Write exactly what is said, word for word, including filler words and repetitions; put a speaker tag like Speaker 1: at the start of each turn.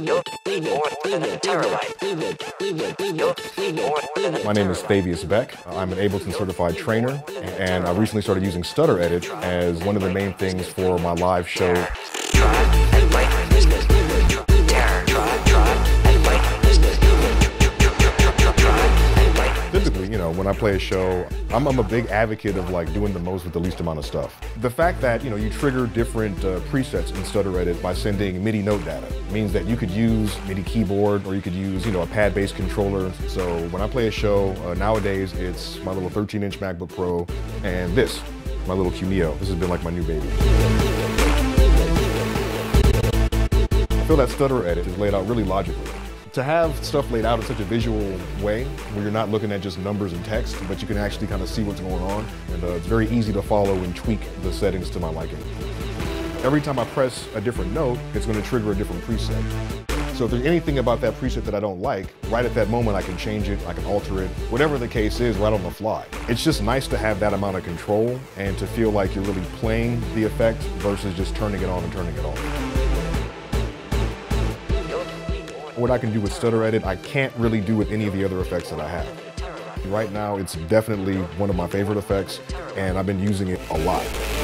Speaker 1: My name is Thavius Beck. I'm an Ableton certified trainer, and I recently started using Stutter Edit as one of the main things for my live show. Typically, you know, when I play a show, I'm, I'm a big advocate of like doing the most with the least amount of stuff. The fact that, you know, you trigger different uh, presets in Stutter Edit by sending MIDI note data means that you could use MIDI keyboard or you could use, you know, a pad-based controller. So when I play a show, uh, nowadays it's my little thirteen inch MacBook Pro and this, my little Cumio. This has been like my new baby. I feel that Stutter Edit is laid out really logically. To have stuff laid out in such a visual way, where you're not looking at just numbers and text, but you can actually kind of see what's going on, and uh, it's very easy to follow and tweak the settings to my liking. Every time I press a different note, it's going to trigger a different preset. So if there's anything about that preset that I don't like, right at that moment I can change it, I can alter it, whatever the case is, right on the fly. It's just nice to have that amount of control and to feel like you're really playing the effect versus just turning it on and turning it off. What I can do with Stutter Edit, I can't really do with any of the other effects that I have. Right now, it's definitely one of my favorite effects, and I've been using it a lot.